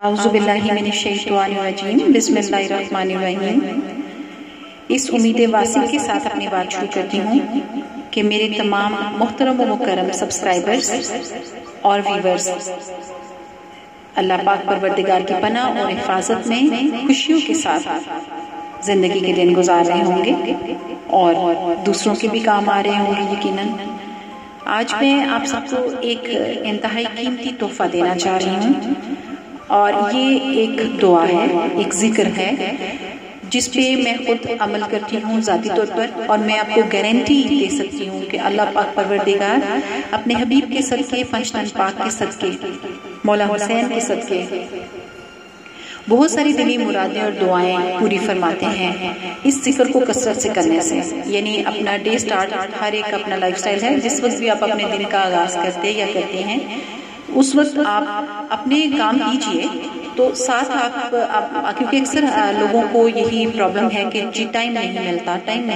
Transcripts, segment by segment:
اعوذ باللہ من الشیطان الرجیم، بسم اللہ الرحمن الرحیم۔ اس امید واصل کے ساتھ اپنی بات شروع کرتی ہوں کہ میرے تمام محترم و مکرم سبسکرائبرز اور ویورز اللہ پاک پروردگار کی پناہ اور حفاظت میں خوشیوں کے ساتھ زندگی کے دن گزار رہے ہوں گے اور دوسروں کے بھی کام آ رہے ہوں گے یقیناً۔ آج میں آپ سب کو ایک انتہائی قیمتی تحفہ دینا چاہ رہی ہوں، اور یہ ایک دعا ہے، ایک ذکر ہے جس پہ میں خود عمل کرتی ہوں ذاتی طور پر، اور میں آپ کو گارنٹی دے سکتی ہوں کہ اللہ پاک پروردگار اپنے حبیب کے صدقے، پنجتن پاک کے صدقے، مولا حسین کے صدقے بہت ساری دلی مرادیں اور دعائیں پوری فرماتے ہیں اس ذکر کو کثرت سے کرنے سے۔ یعنی اپنا ڈے سٹارٹ، ہر ایک اپنا لائف سٹائل ہے، جس وقت بھی آپ اپنے دن کا آغاز کرتے یا کرتے ہیں اس وقت آپ اپنے کام کیجئے، تو ساتھ آپ کیونکہ اکثر لوگوں کو یہی پرابلم ہے کہ جی ٹائم نہیں ملتا،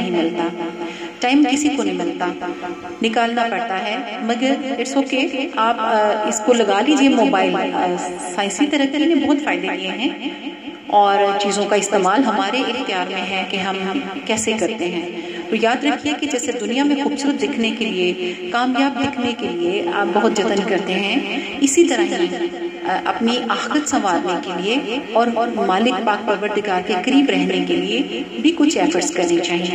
ٹائم کسی کو نہیں ملتا، نکالنا پڑتا ہے، مگر اٹس اوکے، آپ اس کو لگا لیجئے۔ موبائل سائنسی ترقی نے بہت فائدے لیے ہیں اور چیزوں کا استعمال ہمارے اختیار میں ہے کہ ہم کیسے کرتے ہیں۔ تو یاد رکھیے کہ جیسے دنیا میں خوبصورت دکھنے کے لیے، کامیاب دکھنے کے لیے آپ بہت جتن کرتے ہیں، اسی طرح ہی اپنی آخرت سنوارنے کے لیے اور مالک پاک پروردگار کے قریب رہنے کے لیے بھی کچھ ایفرٹس کرنے چاہیے،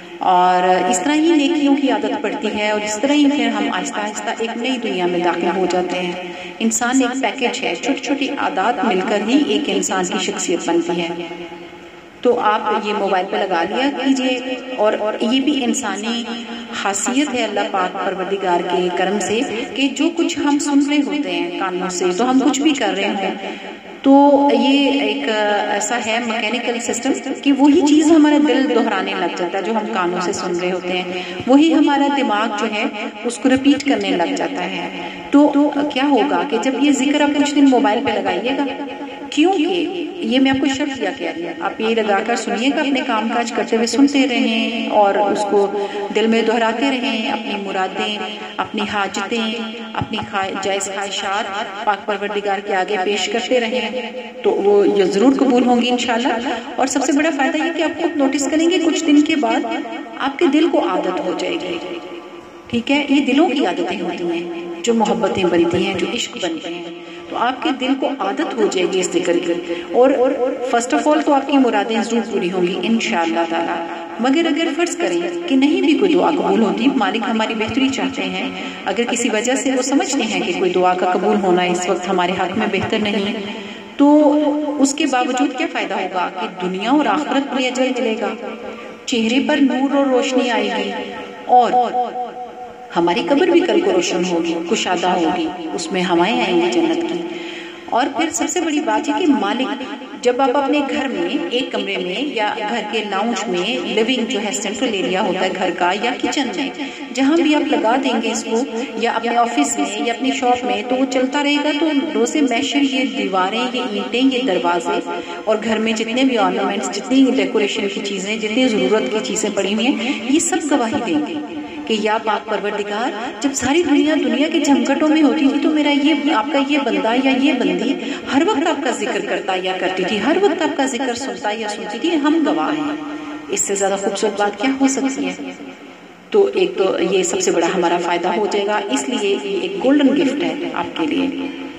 اور اس طرح ہی نیکیوں کی عادت پڑتی ہے، اور اس طرح ہی پھر ہم آہستہ آہستہ ایک نئی دنیا میں داخل ہو جاتے ہیں۔ انسان ایک پیکج ہے، چھوٹی چھوٹی عادات مل کر ہی ایک انسان کی شخصیت بنتی ہے۔ تو آپ یہ موبائل پہ لگا لیا کیجئے، اور یہ بھی انسانی خاصیت ہے اللہ پاک پروردگار کے کرم سے کہ جو کچھ ہم سن رہے ہوتے ہیں کانوں سے، تو ہم کچھ بھی کر رہے ہیں، تو یہ ایک ایسا ہے میکینیکل سسٹم کہ وہی چیز ہمارا دل دہرانے لگ جاتا ہے جو ہم کانوں سے سن رہے ہوتے ہیں، وہی ہمارا دماغ جو ہے اس کو ریپیٹ کرنے لگ جاتا ہے۔ تو کیا ہوگا کہ جب یہ ذکر آپ کچھ دن موبائل پہ لگائیے گا، کیونکہ یہ میں آپ کو شرط کیا کہہ رہی ہوں، آپ یہ لگا کر سنیے گا، اپنے کام کاج کرتے ہوئے سنتے رہیں اور اس کو دل میں دہراتے رہیں، اپنی مرادیں، اپنی حاجتیں، اپنی جائز خواہشات پاک پروردگار کے آگے پیش کرتے رہیں، تو وہ یہ ضرور قبول ہوں گی انشاءاللہ۔ اور سب سے بڑا فائدہ یہ کہ آپ خود نوٹس کریں گے کچھ دن کے بعد آپ کے دل کو عادت ہو جائے گی، ٹھیک ہے؟ یہ دلوں کی عادتیں ہوتی ہیں جو محبتیں بنتی ہیں، جو عشق بنتے ہیں، تو آپ کے دل کو عادت ہو جائے گی اس ذکر کی، اور فرسٹ آف آل تو آپ کی مرادیں ضرور پوری ہوں گی انشاءاللہ تعالی۔ مگر اگر فرض کریں کہ نہیں بھی کوئی دعا قبول ہوتی، مالک ہماری بہتری چاہتے ہیں، اگر کسی وجہ سے وہ سمجھتے ہیں کہ کوئی دعا کا قبول ہونا اس وقت ہمارے حق میں بہتر نہیں، تو اس کے باوجود کیا فائدہ ہوگا کہ دنیا اور آخرت میں اجر ملے گا، چہرے پر نور اور روشنی آئے گی، اور ہماری قبر بھی کل کو روشن ہوگی، کشادہ ہوگی، اس میں ہوائیں آئیں گی جنت کی۔ اور پھر سب سے بڑی بات ہے کہ مالک جب آپ اپنے گھر میں ایک کمرے میں یا گھر کے لاؤنج میں، لیونگ جو ہے سینٹرل ایریا ہوتا ہے گھر کا، یا کچن میں، جہاں بھی آپ لگا دیں گے اس کو، یا اپنے آفس میں یا اپنی شاپ میں، تو وہ چلتا رہے گا، تو روزے محشر یہ دیواریں، یہ اینٹیں، یہ دروازے، اور گھر میں جتنے بھی آرنامنٹس، جتنی ڈیکوریشن کی چیزیں، جتنی ضرورت کی چیزیں پڑی ہوئی ہیں، یہ سب گواہی دیں گے کہ یا پاک پروردگار، جب ساری دنیا کے جھمگٹوں میں ہوتی تھی تو میرا یہ آپ کا یہ بندہ یا یہ بندی ہر وقت آپ کا ذکر کرتا یا کرتی تھی، ہر وقت آپ کا ذکر سنتا یا سنتی تھی، ہم گواہ ہیں۔ اس سے زیادہ خوبصورت بات کیا ہو سکتی ہے؟ تو ایک تو یہ سب سے بڑا ہمارا فائدہ ہو جائے گا، اس لیے یہ ایک گولڈن گفٹ ہے آپ کے لیے۔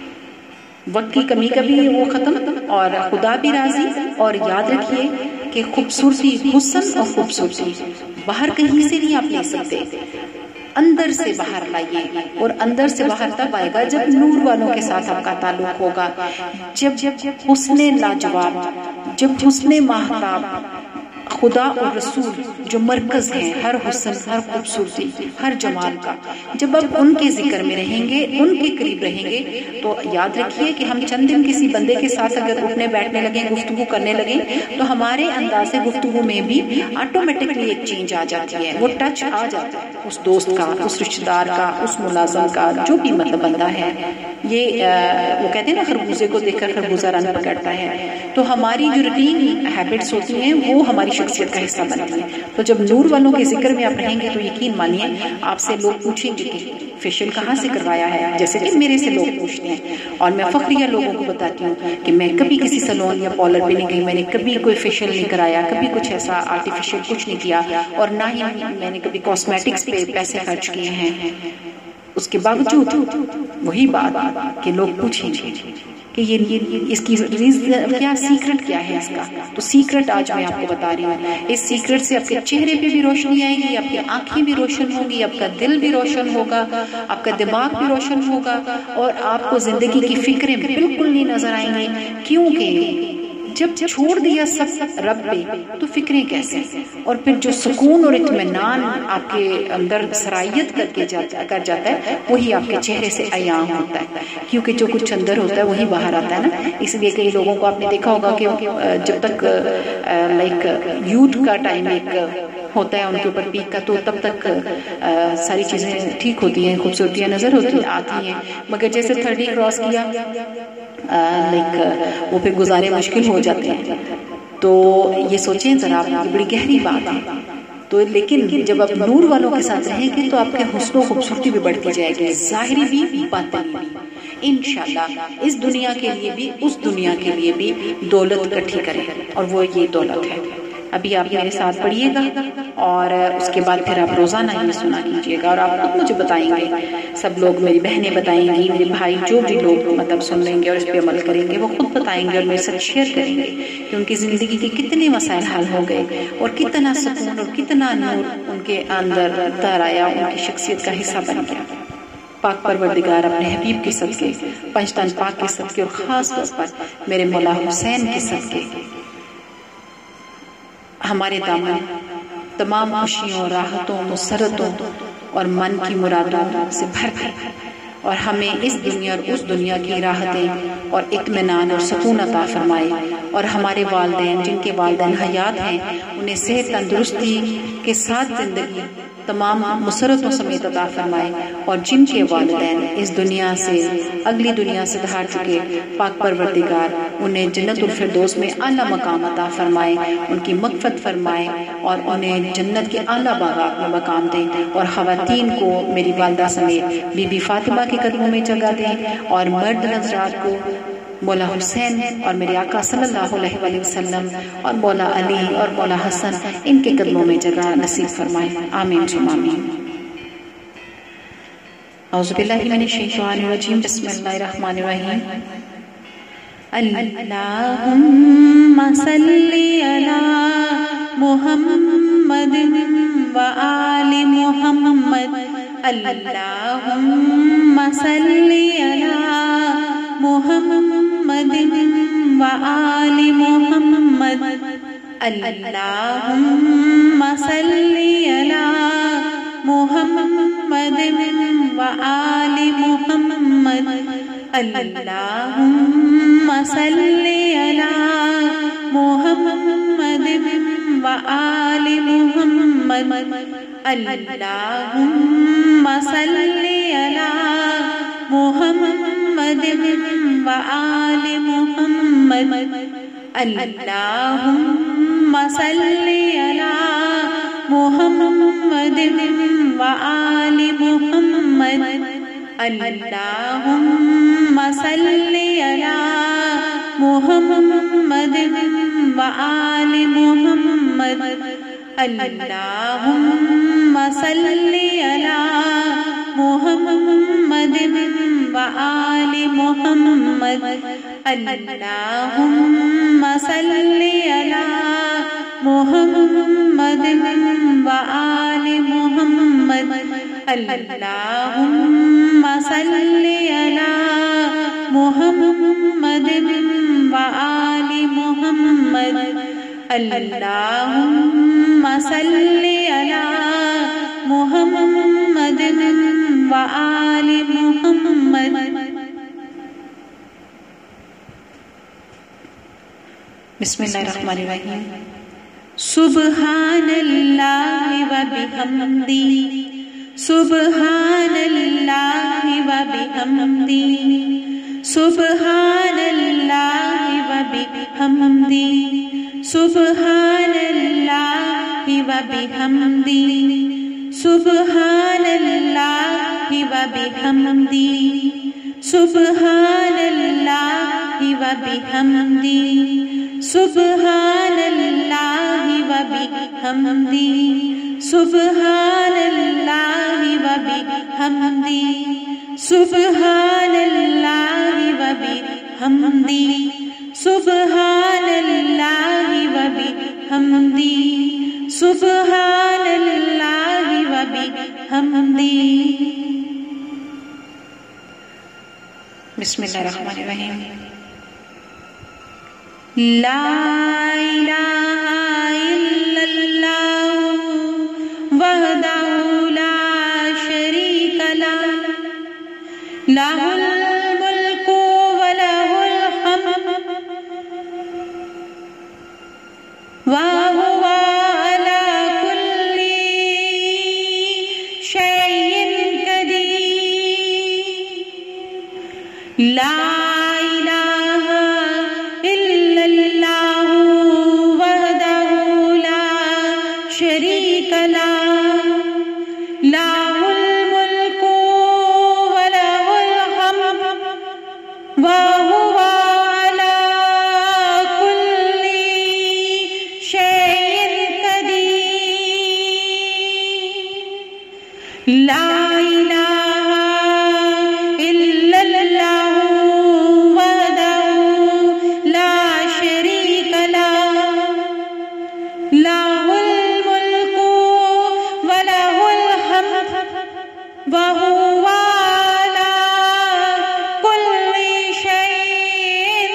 وقت کی کمی کبھی وہ ختم، اور خدا بھی راضی، اور یاد رکھیے کہ خوبصورتی، حسن اور خوبصورتی باہر کہیں سے نہیں آپ لے سکتے، اندر سے باہر لائیے، اور اندر سے باہر تب آئے گا جب نور والوں کے ساتھ آپ کا تعلق ہوگا، جب حسن لاجواب، جب حسن ماہتاب، خدا اور رسول جو مرکز ہیں ہر حسن، ہر خوبصورتی، ہر جمال کا، جب آپ ان کے ذکر میں رہیں گے، ان کے قریب رہیں گے، تو یاد رکھیے کہ ہم چند دن کسی بندے کے ساتھ اگر اٹھنے بیٹھنے لگیں، گفتگو کرنے لگیں، تو ہمارے انداز گفتگو میں بھی آٹومیٹکلی ایک چینج آ جاتی ہے، وہ ٹچ آ جاتا ہے اس دوست کا، اس رشتہ دار کا، اس ملازم کا، جو بھی مطلب بندہ ہے۔ یہ وہ کہتے ہیں نا خربوزے کو دیکھ کر خربوزہ رنگ پکڑتا ہے، تو ہماری جو روٹین ہیبٹس ہوتی ہیں وہ ہماری شخصیت کا حصہ بنتی ہیں۔ تو جب نور والوں کے ذکر میں آپ رہیں گے تو یقین مانیے آپ سے لوگ پوچھیں گے کہ فیشل کہاں سے کروایا ہے، جیسے کہ میرے سے لوگ پوچھتے ہیں، اور میں فخریہ لوگوں کو بتاتی ہوں کہ میں کبھی کسی سلون یا پارلر پہ نہیں گئی، میں نے کبھی کوئی فیشل نہیں کرایا، کبھی کچھ ایسا آرٹیفیشل کچھ نہیں کیا، اور نہ ہی میں نے کبھی کاسمیٹکس پہ پیسے خرچ کیے ہیں۔ اس کے باوجود وہی بات کہ لوگ پوچھیں گے کہ یہ اس کی کیا سیکرٹ کیا ہے اس کا، تو سیکرٹ آج میں آپ کو بتا رہی ہوں۔ اس سیکرٹ سے آپ کے چہرے پہ بھی روشنی آئے گی، آپ کی آنکھیں بھی روشن ہوں گی، آپ کا دل بھی روشن ہوگا، آپ کا دماغ بھی روشن ہوگا، اور آپ کو زندگی کی فکریں بالکل نہیں نظر آئیں گی، کیونکہ جب چھوڑ دیا سب رب پہ تو فکریں کیسے، اور پھر جو سکون اور اطمینان آپ کے اندر سرائیت کر جاتا ہے وہی آپ کے چہرے سے عیاں ہوتا ہے، کیونکہ جو کچھ اندر ہوتا ہے وہی باہر آتا ہے نا۔ اس لیے کئی لوگوں کو آپ نے دیکھا ہوگا کہ جب تک لائک یوتھ کا ٹائم ایک ہوتا ہے ان کے اوپر پیک کا، تو تب تک ساری چیزیں ٹھیک ہوتی ہیں، خوبصورتیاں نظر آتی ہیں، مگر جیسے 30 کراس کیا لائک وہ پھر گزارے مشکل ہو جاتے ہیں۔ تو یہ سوچیں ذرا، یہ بڑی گہری بات ہے۔ تو لیکن جب آپ نور والوں کے ساتھ رہیں گے تو آپ کے حسن و خوبصورتی بھی بڑھتی جائے گی، ظاہری بھی باطنی بھی، انشاءاللہ اس دنیا کے لیے بھی اس دنیا کے لیے بھی دولت اکٹھی کریں، اور وہ یہ دولت ہے۔ ابھی آپ میرے ساتھ پڑھیے گا اور اس کے بعد پھر آپ روزانہ یہ سنا کیجیے گا، اور آپ خود مجھے بتائیں گے، سب لوگ میری بہنیں بتائیں گی، میرے بھائی جو بھی لوگ مطلب سن لیں گے اور اس پہ عمل کریں گے وہ خود بتائیں گے اور میرے ساتھ شیئر کریں گے کہ ان کی زندگی کے کتنے مسائل حل ہو گئے، اور کتنا سکون اور کتنا نور ان کے اندر اتر آیا، ان کی شخصیت کا حصہ بن گیا۔ پاک پروردگار اپنے حبیب کے صدقے، پنجتن پاک کے صدقے، اور خاص طور پر میرے مولا حسین کے صدقے ہمارے دامن تمام خوشیوں، راحتوں، مسرتوں اور من کی مرادوں سے بھر بھر، اور ہمیں اس دنیا اور اس دنیا کی راحتیں اور اطمینان اور سکون عطا فرمائے، اور ہمارے والدین جن کے والدین حیات ہیں انہیں صحت تندرستی کے ساتھ زندگی تمام مسرتوں سمیت عطا فرمائے، اور جن کے والدین اس دنیا سے اگلی دنیا سے دھار چکے، پاک پروردگار انہیں جنت الفردوس میں اعلیٰ مقام عطا فرمائے، ان کی مغفرت فرمائے، اور انہیں جنت کے اعلیٰ باغات میں مقام دیں، اور خواتین کو میری والدہ سمیت بی بی فاطمہ کے قدموں میں جگہ دیں، اور مرد حضرات کو مولا حسین اور میرے آقا صلی اللہ علیہ وآلہ وسلم اور مولا علی اور مولا حسن ان کے قدموں میں جگہ نصیب فرمائے، آمین ثم آمین۔ اعوذ باللہ من الشیطان الرجیم، بسم اللہ الرحمن الرحیم۔ اللہم صلی علی محمد و آل محمد، اللہم صلی علی محمد و آل محمد، اللہم صلی علی محمد و آل محمد، اللہم صلی علی محمد و آل محمد، اللہم صلی علی محمد و آل محمد، اللہم صلی علی محمد و آل محمد، اللہم صلی علی محمد و آل محمد، اللہم صلی علی محمد و آل محمد، اللہم صلی علی محمد و آل محمد، اللہم صلی علی محمد و آل محمد، اللہم صلی علی محمد و آل محمد۔ بسم اللہ الرحمن الرحیم۔ سبحان اللہ و بحمدی، سبحان اللہ و بحمدی، سبحان اللہ و بحمدی، سبحان اللہ وبحمدی سبحان اللہ وبحمدی سبحان اللہ وبحمدی سبحان اللہ وبحمدی سبحان اللہ وبحمدی سبحان اللہ وبحمدی سبحان اللہ وبحمدی سبحان اللہ وبحمدی۔ بسم اللہ الرحمن الرحیم۔ لا الہ الا اللہ وحدہ لا شریک لہ لہ الملک ولہ الحمد وہو علی کل شیء قدیر۔ لا الہ الا اللہ وحدہ لا شریک لہ لہ الملک ولہ الحمد وہو علی کل شیء قدیر۔ لا الہ الا اللہ وحدہ لا شریک لہ لہ الملک ولہ الحمد وہو علی کل شیء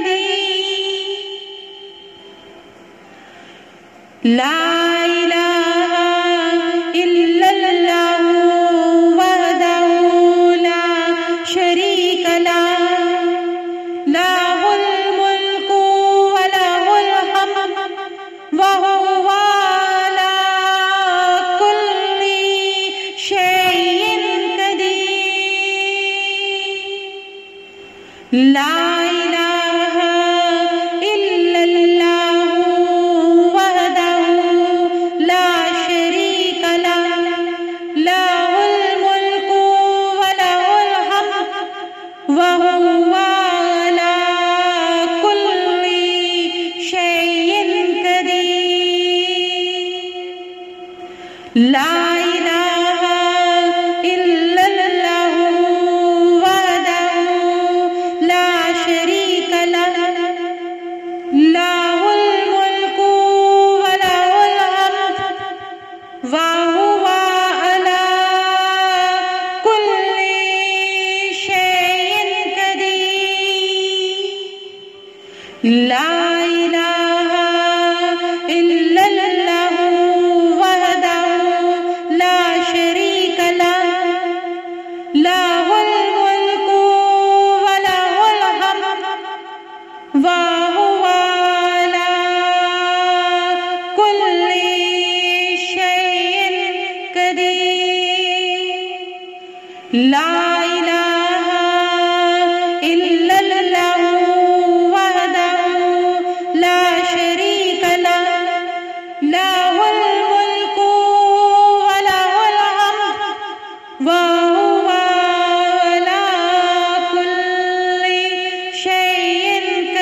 قدیر۔ لا الہ الا اللہ وحدہ لا شریک لہ لہ الملک ولہ الحمد وہو علی کل شیء قدیر۔ لا الہ الا اللہ وحدہ لا شریک لہ لہ الملک ولہ الحمد وہو علی کل شیء قدیر۔ لا الہ الا اللہ وحدہ لا شریک لہ لہ الملک ولہ الحمد وہو علی کل شیء قدیر۔ لا الہ الا اللہ وحدہ لا شریک لہ لہ الملک ولہ الحمد وہو علی کل شیء قدیر۔ لا الہ الا اللہ وحدہ لا شریک لہ لہ الملک ولہ الحمد وہو علی کل شیء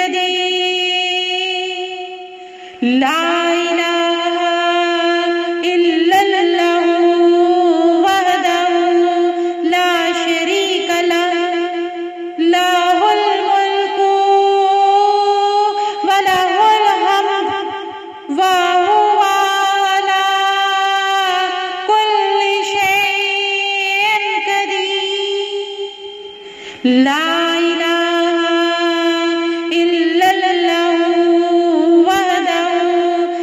قدیر۔ لا الہ الا اللہ وحدہ لا شریک لہ لہ الملک ولہ الحمد وہو علی کل شیء قدیر۔ لا الہ الا اللہ وحدہ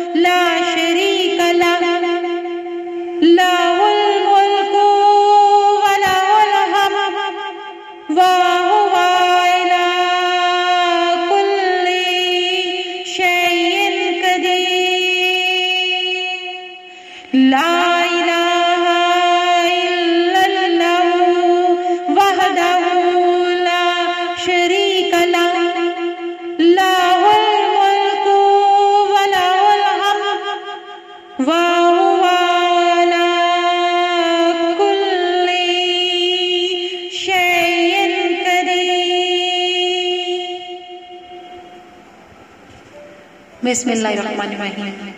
بسم اللہ الرحمن الرحیم۔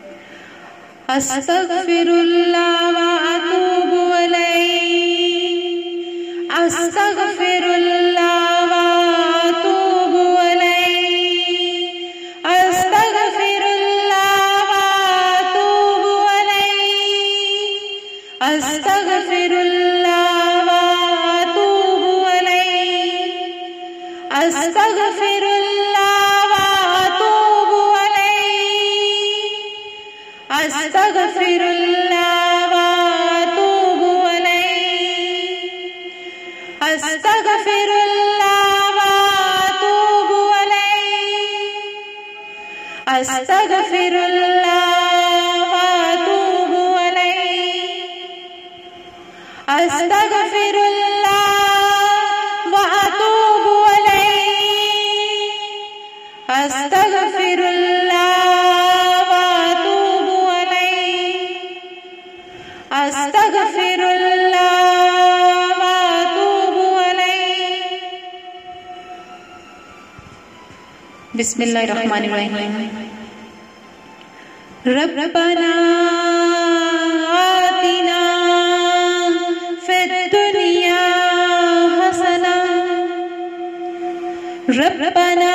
استغفراللہ واتوب الیہ، استغفراللہ واتوب الیہ، استغفراللہ واتوب الیہ، استغفراللہ واتوب الیہ، استغفراللہ استغفر اللہ واتوب الیہ، استغفر اللہ واتوب الیہ، استغفر اللہ واتوب الیہ، استغفر اللہ واتوب الیہ، استغفر اللہ استغفر اللہ واتوب الیہ۔ بسم اللہ الرحمن الرحیم۔ ربنا آتنا فی الدنیا حسنہ، ربنا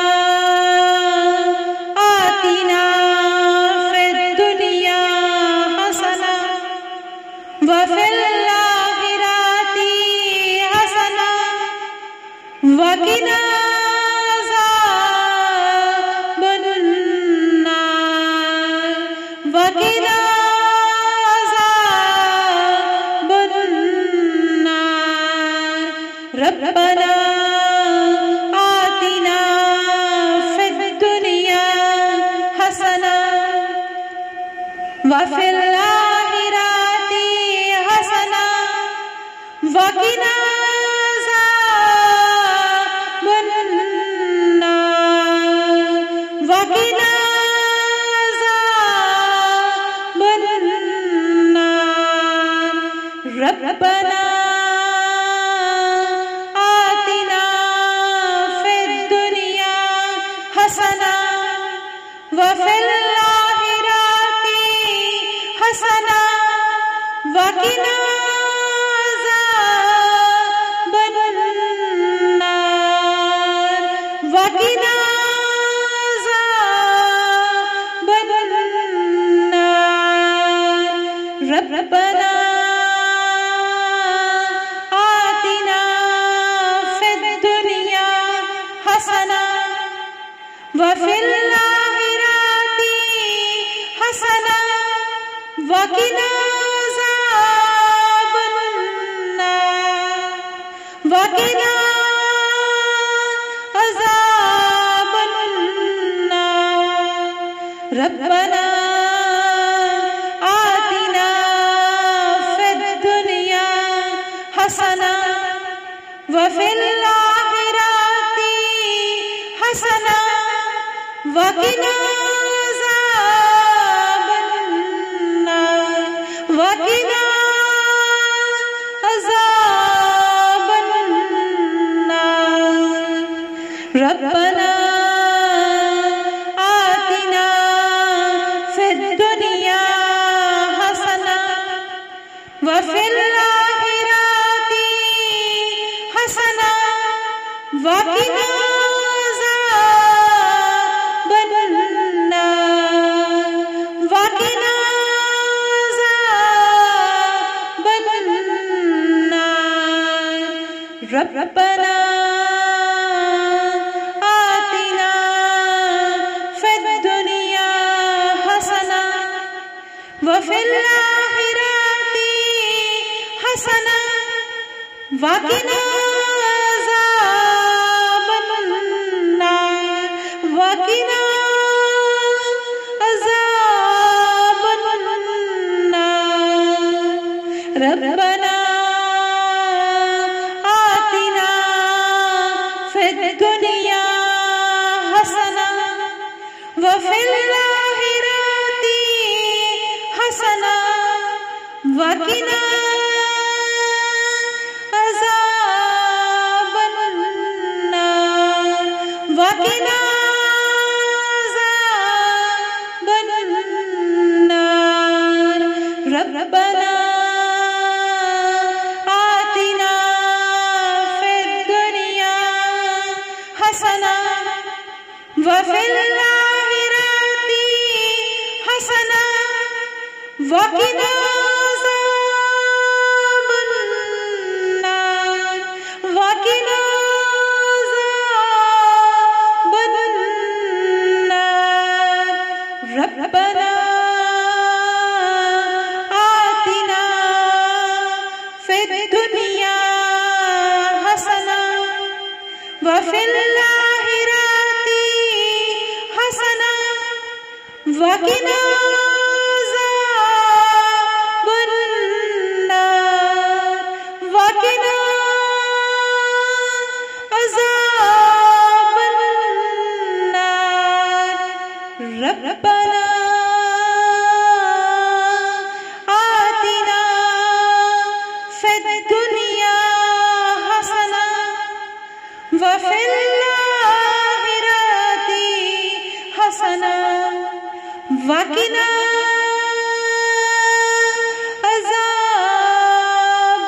آتنا فی الدنیا حسنہ وفی الآخرۃ حسنہ وقنا عذاب النار، وقنا عذاب النار۔ ربنا آتنا فی الدنیا حسنہ وفی الآخرۃ حسنہ وقنا عذاب النار، وقنا عذاب النار۔ ربنا آتنا فی الدنیا حسنہ وفی الآخرۃ حسنہ وقنا عذاب النار، وقنا عذاب النار۔ ربنا آتنا فی الدنیا حسنہ وفی الآخرۃ حسنہ وقنا عذاب النار، وقنا عذاب النار۔ ربنا آتنا فی الدنیا حسنہ وفی الآخرۃ حسنہ وقنا عذاب النار، وقنا عذاب النار۔ ربنا آتنا فی الدنیا حسنہ وفی الآخرۃ حسنہ وقنا عذاب النار، وقنا عذاب النار۔ ربنا آتنا فی الدنیا حسنہ وفی الآخرۃ حسنہ وقنا عذاب النار، وقنا عذاب النار۔ ربنا آتنا فی الدنیا حسنہ وفی الآخرۃ حسنہ وقنا عذاب النار، وقنا عذاب وفي الآخرة حسنة وقنا عذاب النار وقنا عذاب النار ربنا آتنا في الدنيا حسنة وفي الآخرة حسنة وقنا عذاب النار وقنا عذاب النار ربنا آتنا في الدنيا حسنة وفي الآخرة حسنة وقنا عذاب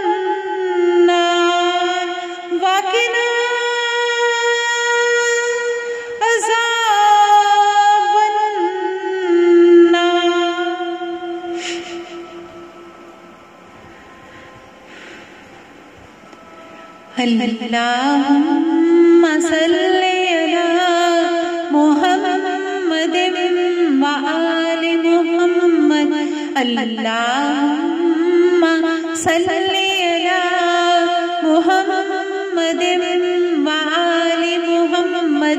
النار وقنا عذاب النار اللهم صل على محمد وآل محمد اللهم صل على محمد وآل محمد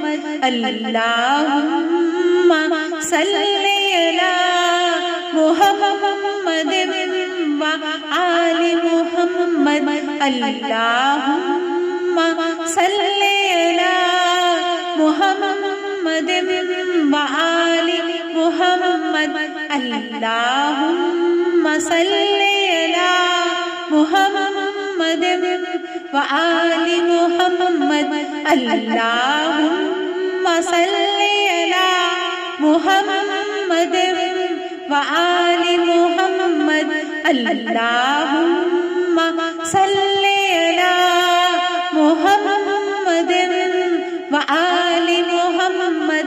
اللهم صل على محمد وآل محمد اللهم صل على محمد وآل محمد اللهم صل على محمد وآل محمد اللهم صل على محمد وآل محمد اللهم صل على محمد وآل محمد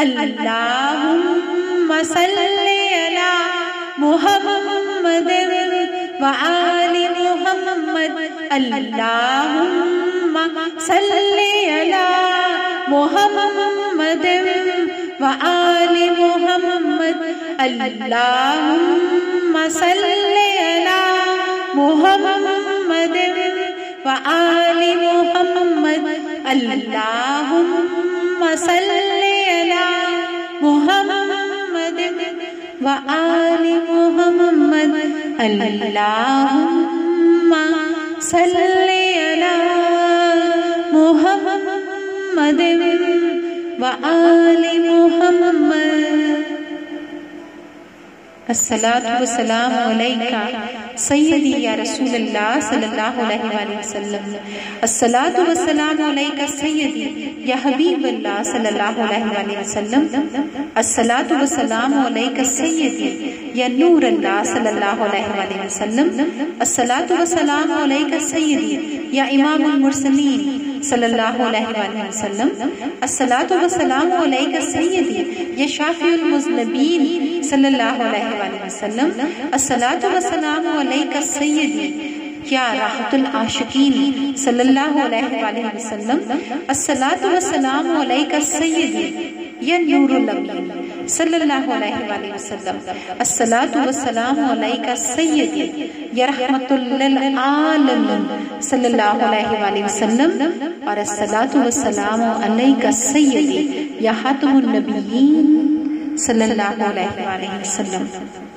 اللهم صل على محمد وآل محمد اللهم صل على محمد وآل محمد اللهم صل على محمد وآل محمد اللهم صل على محمد وآل محمد اللهم صل على محمد وآل محمد الصلاۃ والسلام علیکہ سیدی یا رسول اللہ صلی اللہ علیہ وآلہ وسلم الصلاۃ والسلام علیکہ سیدی یا حبیب اللہ صلی اللہ علیہ وآلہ وسلم الصلاۃ والسلام علیکہ سیدی یا نور اللہ صلی اللہ علیہ وآلہ وسلم الصلاۃ والسلام علیکہ سیدی یا امام المرسلین صلی اللہ علیہ وآلہ وسلم الصلاۃ والسلام علیکہ سیدی یا شافع المذنبین صلی اللہ علیہ وآلہ وسلم الصلاۃ والسلام علیکہ سیدی یا راحت العاشقین صلی اللہ علیہ وآلہ وسلم الصلاۃ والسلام علیکہ سیدی یا نور الامین صلی اللہ علیہ وآلہ وسلم الصلاۃ والسلام علیکہ سیدی یا رحمت للعالمین صلی اللہ علیہ وآلہ وسلم اور الصلاۃ والسلام علیکہ سیدی یا خاتم النبیین صلی اللہ علیہ وآلہ وسلم